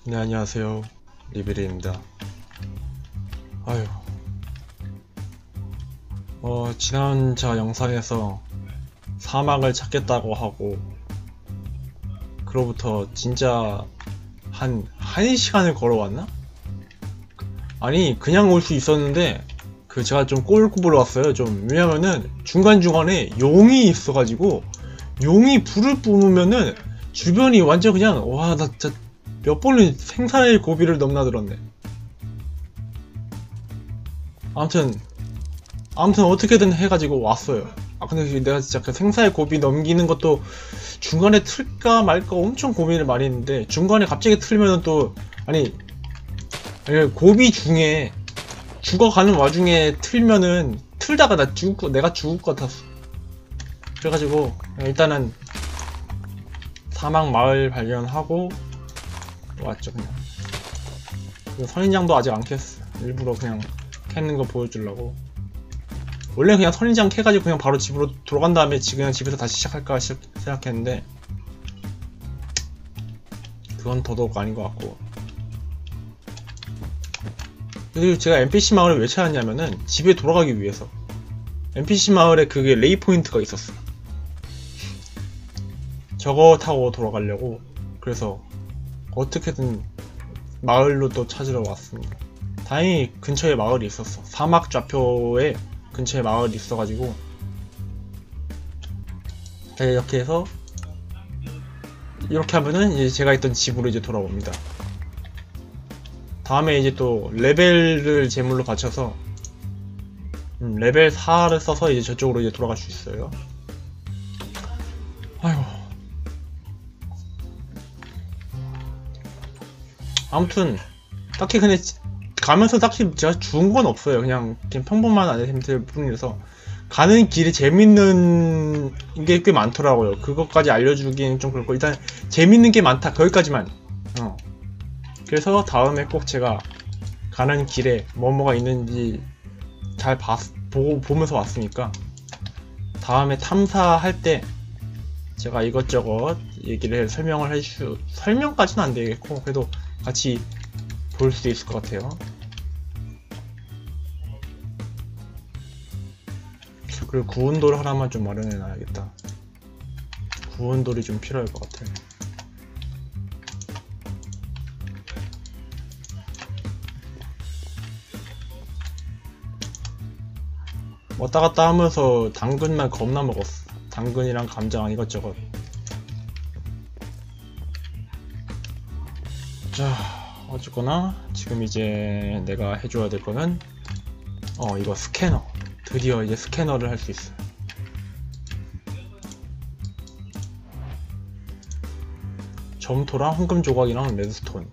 네, 안녕하세요. 리베리입니다. 아유, 지난 저 영상에서 사막을 찾겠다고 하고, 그로부터 진짜 한 1시간을 걸어왔나? 아니, 그냥 올 수 있었는데, 제가 좀 꼴굽으로 왔어요. 왜냐면은, 중간중간에 용이 있어가지고, 용이 불을 뿜으면은, 주변이 완전 그냥, 와, 나 진짜 몇 번을 생사의 고비를 넘나들었네. 아무튼 어떻게든 해가지고 왔어요. 근데 내가 진짜 그 생사의 고비 넘기는 것도 중간에 틀까 말까 엄청 고민을 많이 했는데, 중간에 갑자기 틀면은 또, 아니 고비 중에 죽어가는 와중에 틀면은, 틀다가 내가 죽을 것 같았어. 그래가지고 일단은 사막 마을 발견하고 왔죠. 그냥 선인장도 아직 안 캤어. 일부러 그냥 캐는 거 보여주려고. 원래 그냥 선인장 캐가지고 그냥 바로 집으로 돌아간 다음에 그냥 집에서 다시 시작할까 생각했는데, 그건 더더욱 아닌 것 같고. 그리고 제가 NPC 마을을 왜 찾았냐면은, 집에 돌아가기 위해서. NPC 마을에 그게 레이 포인트가 있었어. 저거 타고 돌아가려고. 그래서 어떻게든 마을로 또 찾으러 왔습니다. 다행히 근처에 마을이 있었어. 사막 좌표에 근처에 마을이 있어가지고, 이렇게 해서 이렇게 하면은 이제 제가 있던 집으로 이제 돌아옵니다. 다음에 이제 또 레벨을 제물로 바쳐서 레벨 4를 써서 이제 저쪽으로 이제 돌아갈 수 있어요. 아이고. 아무튼 딱히 근데 가면서 딱히 제가 죽은 건 없어요. 그냥 평범한 아이템들 뿐이라서. 가는 길에 재밌는 게 꽤 많더라고요. 그것까지 알려주기엔 좀 그렇고, 일단 재밌는 게 많다, 거기까지만. 그래서 다음에 꼭 제가 가는 길에 뭐가 있는지 잘 보면서 왔으니까, 다음에 탐사할 때 제가 이것저것 얘기를 설명까지는 안 되겠고, 그래도 같이 볼 수 있을 것 같아요. 그리고 구운돌 하나만 좀 마련해 놔야겠다. 구운돌이 좀 필요할 것 같아. 왔다 갔다 하면서 당근만 겁나 먹었어. 당근이랑 감자 이것저것. 자, 어쨌거나 지금 이제 내가 해줘야 될 거는 이거 스캐너. 드디어 이제 스캐너를 할 수 있어. 점토랑 황금 조각이랑 레드스톤.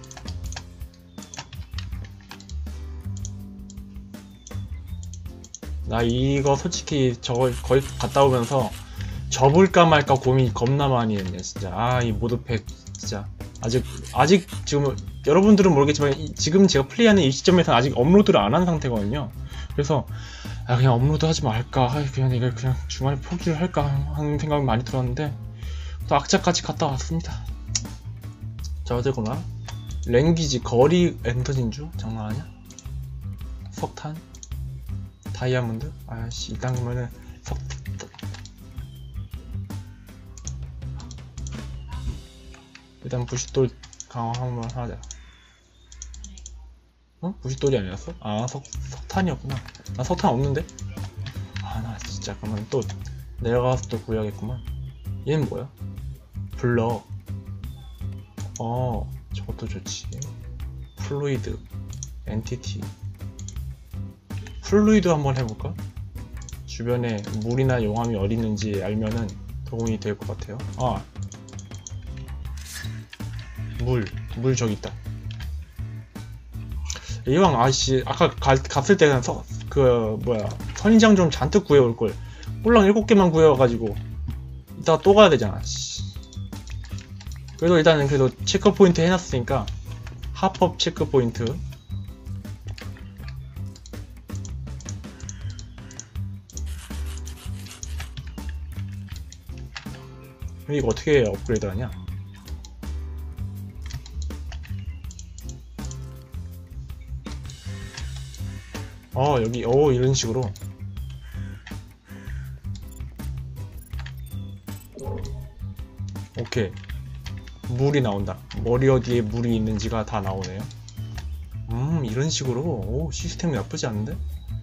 나 이거 솔직히 저거 거의 갔다 오면서 접을까 말까 고민 겁나 많이 했네 진짜. 이 모드팩 진짜 아직 지금 여러분들은 모르겠지만 지금 제가 플레이하는 이 시점에서는 아직 업로드를 안 한 상태거든요. 그래서 그냥 업로드 하지 말까, 그냥 이걸 그냥 중간에 포기를 할까 하는 생각이 많이 들었는데, 또 악착같이 갔다 왔습니다. 자, 어쨌거나 랭귀지 거리 엔더 진주 장난 아니야? 석탄 다이아몬드? 아씨, 이딴 거면은 일단 부싯돌 강화 한번 하자. 부싯돌이 아니었어? 석탄이었구나. 나 석탄 없는데? 나 진짜 그러면 또 내려가서 또 구해야겠구만. 얘는 뭐야? 블럭. 저것도 좋지. 플루이드, 엔티티. 플루이드 한번 해볼까? 주변에 물이나 용암이 어디 있는지 알면은 도움이 될 것 같아요. 물 저기 있다. 이왕 아까 갔을 때 그냥 선인장 좀 잔뜩 구해올걸. 꼴랑 7개만 구해와가지고 이따가 또 가야 되잖아. 그래도 일단은 체크 포인트 해놨으니까 합법 체크 포인트. 이거 어떻게 업그레이드 하냐? 여기 이런 식으로. 오케이, 물이 나온다. 머리 어디에 물이 있는지가 다 나오네요. 이런 식으로. 오, 시스템이 나쁘지 않은데?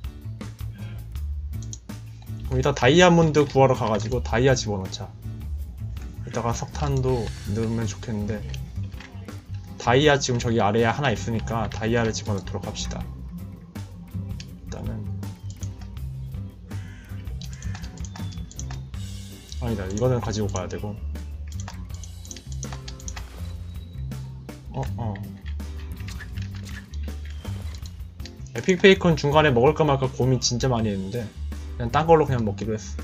그럼 이따 다이아몬드 구하러 가가지고 다이아 집어넣자. 이따가 석탄도 넣으면 좋겠는데, 다이아 지금 저기 아래에 하나 있으니까 다이아를 집어넣도록 합시다. 일단은 아니다, 이거는 가지고 가야 되고. 에픽 베이컨 중간에 먹을까 말까 고민 진짜 많이 했는데 그냥 딴 걸로 그냥 먹기로 했어.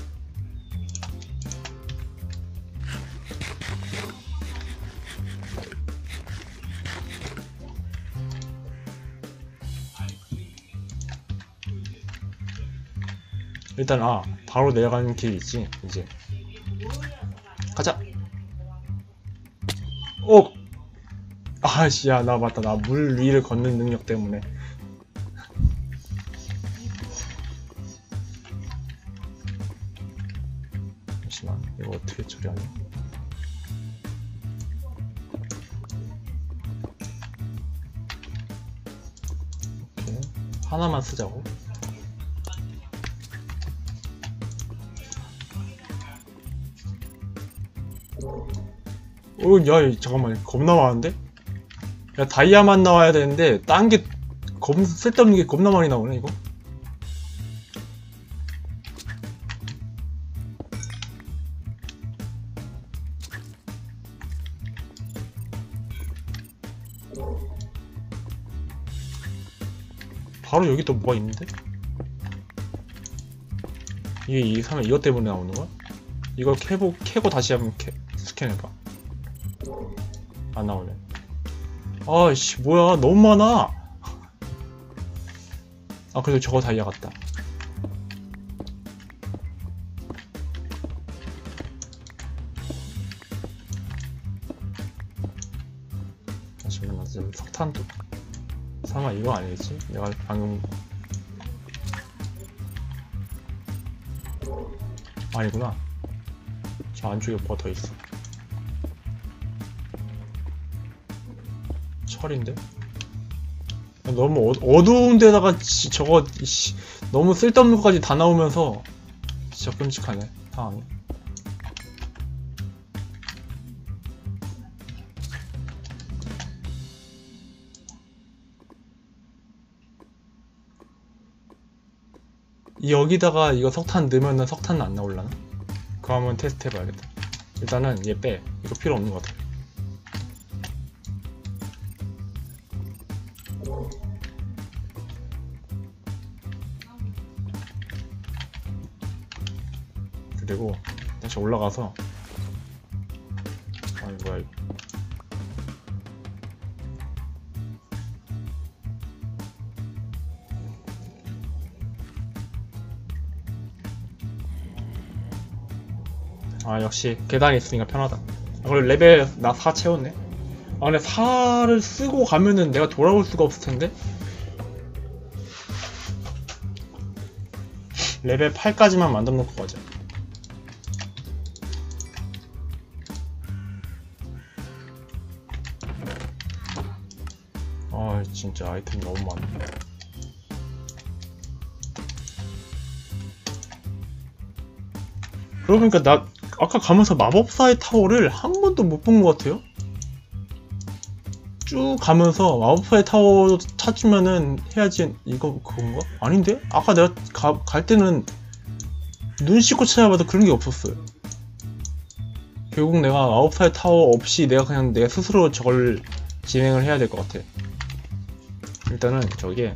일단 바로 내려가는 길이 있지. 이제 가자. 아씨, 야, 나 맞다. 나 물 위를 걷는 능력 때문에. 잠시만, 이거 어떻게 처리하냐? 오케이, 하나만 쓰자고. 야, 잠깐만, 겁나 많은데? 야, 다이아만 나와야 되는데 딴 게 쓸데없는 게 겁나 많이 나오네 이거. 바로 여기 또 뭐가 있는데? 이게 사면 이것 때문에 나오는 거야? 이걸 캐고 다시 한번 스캔해봐. 안 나오네. 아이씨, 뭐야, 너무 많아. 그래도 저거 다이아 같다. 잠시만, 나 지금 석탄도 설마 이거 아니겠지? 내가 방금 아니구나. 저 안쪽에 뭐가 더 있어. 철인데? 너무 어두운 데다가 저거 너무 쓸데없는 것까지 다 나오면서 진짜 끔찍하네 상황이. 여기다가 이거 석탄 넣으면은 석탄은 안 나올라나? 그거 한번 테스트 해봐야겠다. 일단은 얘 빼. 이거 필요 없는 것 같아. 그리고 다시 올라가서 뭐야 이거. 역시 계단이 있으니까 편하다. 그리고 레벨 나 4 채웠네. 근데 4를 쓰고 가면은 내가 돌아올 수가 없을 텐데. 레벨 8까지만 만들어 놓고 가자. 진짜 아이템이 너무 많네. 그러고 보니까 나 아까 가면서 마법사의 타워를 한 번도 못 본 것 같아요? 쭉 가면서 마법사의 타워 찾으면은 해야지. 이거 그건가? 아닌데? 아까 내가 갈 때는 눈 씻고 찾아봐도 그런 게 없었어요. 결국 내가 마법사의 타워 없이 내가 그냥 내 스스로 저걸 진행을 해야 될 것 같아. 일단은 저게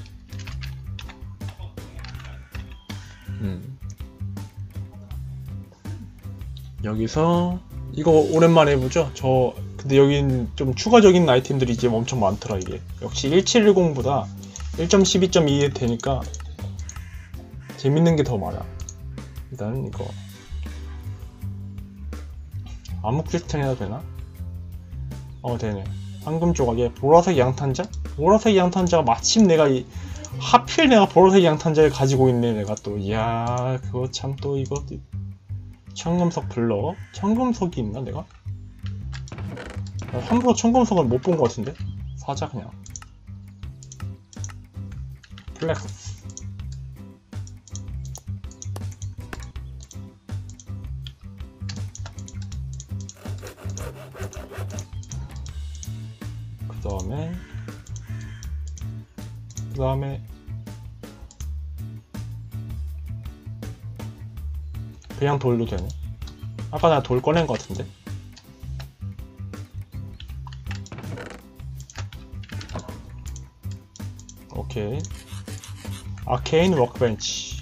여기서 이거 오랜만에 해보죠. 근데 여긴 좀 추가적인 아이템들이 이제 엄청 많더라. 이게 역시 1710보다 1.12.2에 되니까 재밌는 게 더 많아. 일단은 이거 암흑 퀘스천 해도 되나? 되네. 황금 조각에 보라색 양탄자? 보라색 양탄자가 마침 내가 하필 내가 보라색 양탄자를 가지고 있네 내가 또. 이야 그거 참 또 이거 청금석 블럭? 청금석이 있나 내가? 함부로 청금석을 못 본 것 같은데? 사자 그냥. 플렉스. 그 다음에 그냥 돌도 되네. 아까 나 돌 꺼낸 것 같은데. 오케이. 아케인 워크벤치.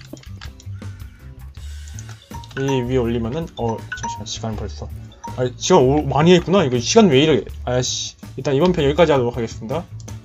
이 위에 올리면은 잠시만 시간 벌써. 시간 많이 했구나. 이거 시간 왜 이래. 아야씨. 일단 이번 편 여기까지 하도록 하겠습니다.